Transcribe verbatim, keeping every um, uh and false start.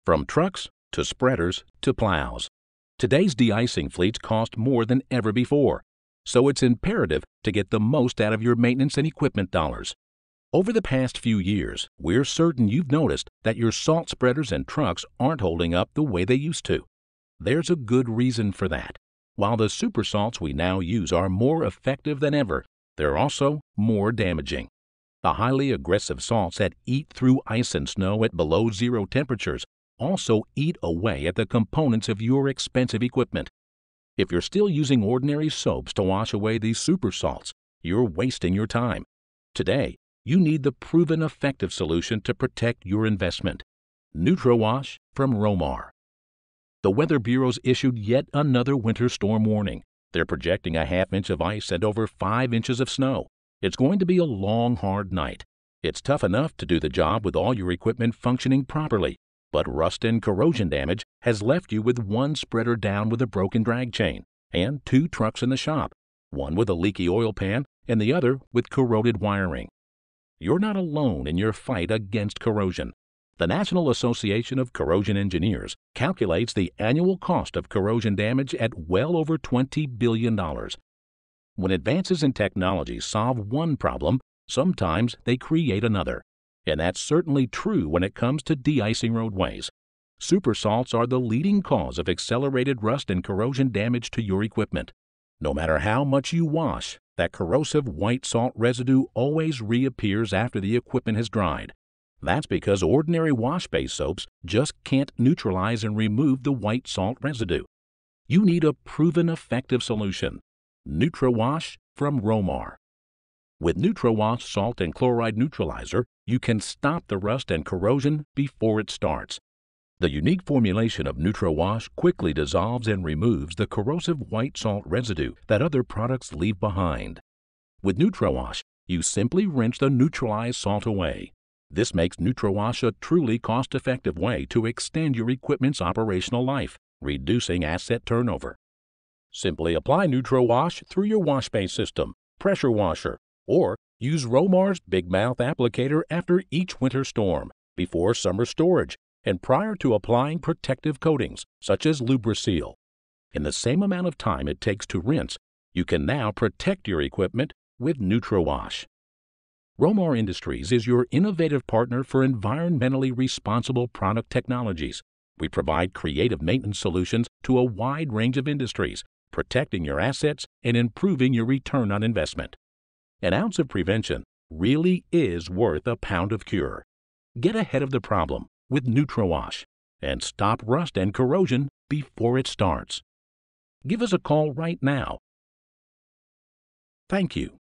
From trucks to spreaders to plows, today's de-icing fleets cost more than ever before, so it's imperative to get the most out of your maintenance and equipment dollars. Over the past few years, we're certain you've noticed that your salt spreaders and trucks aren't holding up the way they used to. There's a good reason for that. While the super salts we now use are more effective than ever, they're also more damaging. The highly aggressive salts that eat through ice and snow at below zero temperatures also eat away at the components of your expensive equipment. If you're still using ordinary soaps to wash away these super salts, you're wasting your time. Today, you need the proven effective solution to protect your investment. NEUTRO-WASH from Rhomar. The Weather Bureau's issued yet another winter storm warning. They're projecting a half inch of ice and over five inches of snow. It's going to be a long, hard night. It's tough enough to do the job with all your equipment functioning properly, but rust and corrosion damage has left you with one spreader down with a broken drag chain and two trucks in the shop, one with a leaky oil pan and the other with corroded wiring. You're not alone in your fight against corrosion. The National Association of Corrosion Engineers calculates the annual cost of corrosion damage at well over twenty billion dollars. When advances in technology solve one problem, sometimes they create another. And that's certainly true when it comes to de-icing roadways. Super salts are the leading cause of accelerated rust and corrosion damage to your equipment. No matter how much you wash, that corrosive white salt residue always reappears after the equipment has dried. That's because ordinary wash-based soaps just can't neutralize and remove the white salt residue. You need a proven effective solution. NEUTRO-WASH from Rhomar. With NEUTRO-WASH Salt and Chloride Neutralizer, you can stop the rust and corrosion before it starts. The unique formulation of NEUTRO-WASH quickly dissolves and removes the corrosive white salt residue that other products leave behind. With NEUTRO-WASH, you simply rinse the neutralized salt away. This makes NEUTRO-WASH a truly cost-effective way to extend your equipment's operational life, reducing asset turnover. Simply apply NEUTRO-WASH through your wash-bay system, pressure washer, or use Rhomar's Big Mouth Applicator after each winter storm, before summer storage, and prior to applying protective coatings, such as Lubriseal. In the same amount of time it takes to rinse, you can now protect your equipment with NEUTRO-WASH. Rhomar Industries is your innovative partner for environmentally responsible product technologies. We provide creative maintenance solutions to a wide range of industries, protecting your assets and improving your return on investment. An ounce of prevention really is worth a pound of cure. Get ahead of the problem with NEUTRO-WASH and stop rust and corrosion before it starts. Give us a call right now. Thank you.